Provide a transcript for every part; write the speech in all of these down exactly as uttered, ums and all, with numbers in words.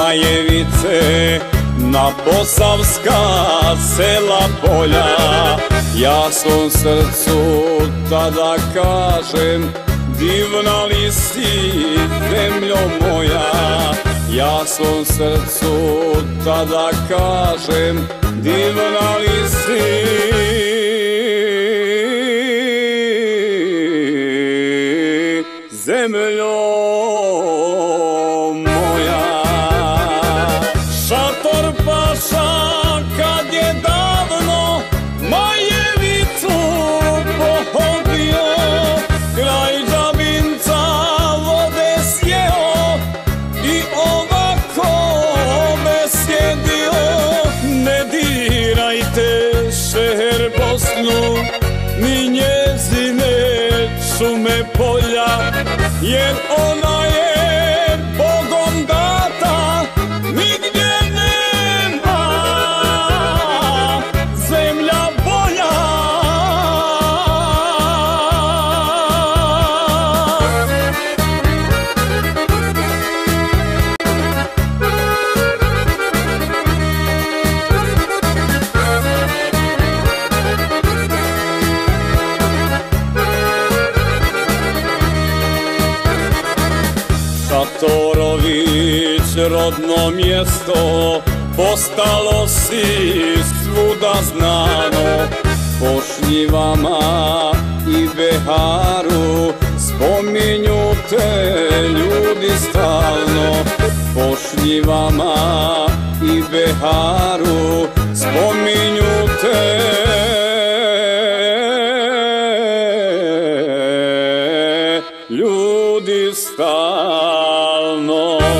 Zmajevice, na posavska sela polja. Ja svom srcu tada kažem, divna li si zemljo moja. Ja svom srcu tada kažem, divna li si zemljo moja. Šator paša kad je davno Majevicu pohodio, kraj Džabinca vode sjeo i ovako besjedio. Ne dirajte šeher Bosnu, ni njezine šume polja, jer ona je Bogom data, nigdje nema zemlja bolja. Šatorović, rodno mjesto, postalo si svuda znano. Po šljivama i Beharu spominju te ljudi stalno. Po šljivama i Beharu spominju te ljudi stalno.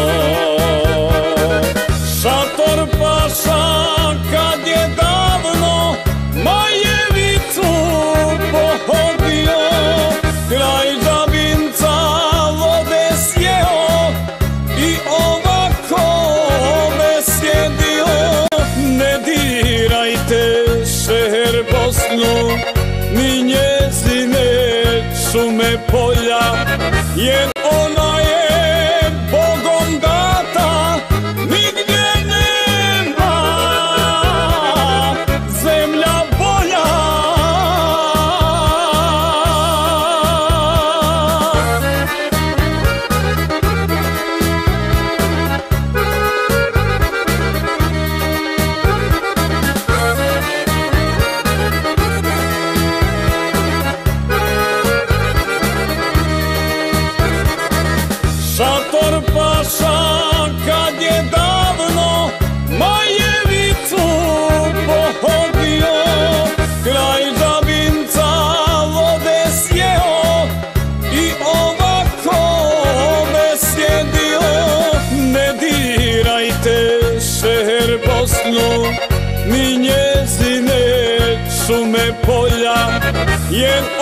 Šator paša kad je davno Majevicu pohodio, kraj Džabinca vode sjeo i ovako besjedio. Ne dirajte šeher Bosnu, ni njezine šume polja, jer ona je Bogom data, nigdje nema zemlja bolja. Šator paša kad je davno Majevicu pohodio, kraj Džabinca vode sjeo i ovako besjedio. Ne dirajte šeher Bosnu, ni njezine šume polja, jer